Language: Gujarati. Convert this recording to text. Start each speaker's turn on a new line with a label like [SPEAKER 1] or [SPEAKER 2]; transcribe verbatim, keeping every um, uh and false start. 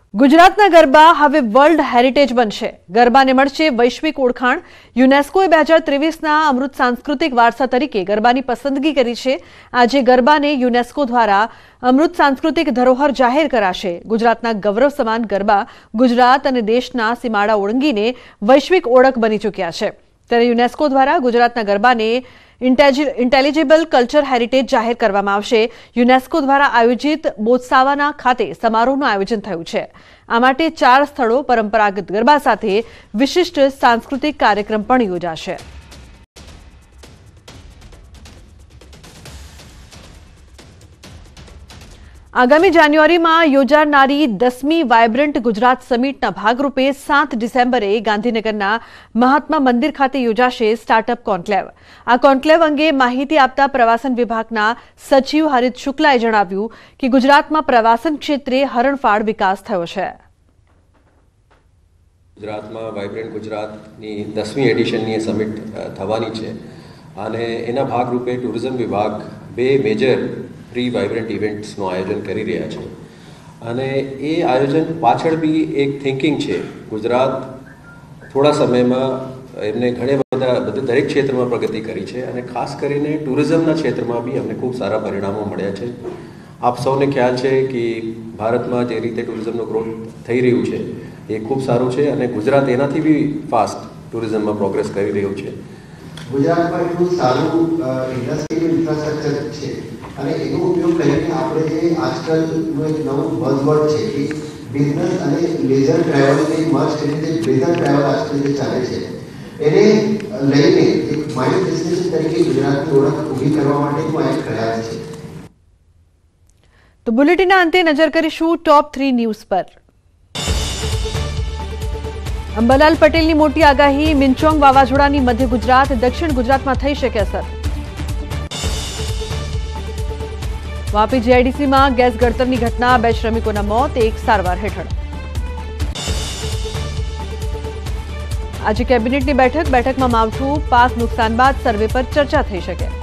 [SPEAKER 1] ગુજરાતના ગરબા હવે વર્લ્ડ હેરિટેજ બનશે। ગરબાને મળશે વૈશ્વિક ઓળખાણ। યુનેસ્કોએ બે હજાર ત્રેવીસના અમૃત સાંસ્કૃતિક વારસા તરીકે ગરબાની પસંદગી કરી છે। આજે ગરબાને યુનેસ્કો દ્વારા અમૃત સાંસ્કૃતિક ધરોહર જાહેર કરાશે। ગુજરાતના ગૌરવ સમાન ગરબા ગુજરાત અને દેશના સીમાડા ઓળંગીને વૈશ્વિક ઓળખ બની ચૂક્યા છે। ત્યારે યુનેસ્કો દ્વારા ગુજરાતના ગરબાને ઇન્ટેલિજિબલ કલ્ચર હેરિટેજ જાહેર કરવામાં આવશે। યુનેસ્કો દ્વારા આયોજિત બોત્સવાના ખાતે સમારોહનું આયોજન થયું છે। આ માટે ચાર સ્થળો પરંપરાગત ગરબા સાથે વિશિષ્ટ સાંસ્કૃતિક કાર્યક્રમ પણ યોજાશે। આગામી જાન્યુઆરીમાં યોજાનારી દસમી વાયબ્રન્ટ ગુજરાત સમિટના ભાગરૂપે સાત ડિસેમ્બરે ગાંધીનગરના મહાત્મા મંદિર ખાતે યોજાશે સ્ટાર્ટઅપ કોન્ક્લેવ। આ કોન્ક્લેવ અંગે માહિતી આપતા પ્રવાસન વિભાગના સચિવ હરિત શુક્લાએ જણાવ્યું કે ગુજરાતમાં પ્રવાસન ક્ષેત્રે હરણફાળ વિકાસ થયો છે।
[SPEAKER 2] ગુજરાતમાં વાયબ્રન્ટ ગુજરાતની દસમી એડિશનની સમિટ થવાની છે અને એના ભાગરૂપે ટુરિઝમ વિભાગ બે મેજર પ્રી વાઇબ્રન્ટ ઇવેન્ટ્સનું આયોજન કરી રહ્યા છે અને એ આયોજન પાછળ બી એક થિંકિંગ છે। ગુજરાત થોડા સમયમાં એમને ઘણા બધા બધા દરેક ક્ષેત્રમાં પ્રગતિ કરી છે અને ખાસ કરીને ટુરિઝમના ક્ષેત્રમાં બી અમને ખૂબ સારા પરિણામો મળ્યા છે। આપ સૌને ખ્યાલ છે કે ભારતમાં જે રીતે ટુરિઝમનો ગ્રોથ થઈ રહ્યું છે એ ખૂબ સારું છે અને ગુજરાત એનાથી બી ફાસ્ટ ટુરિઝમમાં પ્રોગ્રેસ કરી રહ્યું છે।
[SPEAKER 3] ગુજરાતમાં એટલું સારું ઇન્ડસ્ટ્રીયલ ઇન્ફ્રાસ્ટ્રક્ચર છે અને એનો ઉપયોગ કરીને આપણે જે આજકાલનું એક નવું બઝવર્ડ છે કે બિઝનેસ અને લેઝર ટ્રાવેલને મર્જ કરીને લેઝર ટ્રાવેલ આજકાલ જે ચાલે છે એને લઈને એક માઇન્ડ ડેસ્ટિનેશન તરીકે ગુજરાતની ઓળખ ઊભી કરવા માટેનો એક પ્રયાસ છે।
[SPEAKER 1] તો બુલેટિનના અંતે નજર કરીશું ટોપ થ્રી ન્યૂઝ પર। અંબાલાલ પટેલની મોટી આગાહી, મિંચોંગ વાવાઝોડાની મધ્ય ગુજરાત દક્ષિણ ગુજરાતમાં થઈ શકે અસર। વાપી જીઆઈડીસીમાં ગેસ ગળતરની ઘટના, બે શ્રમિકોના મોત, એક સારવાર હેઠળ। આજે કેબિનેટની બેઠક બેઠકમાં માવઠું પાક નુકસાન બાદ સર્વે પર ચર્ચા થઈ શકે।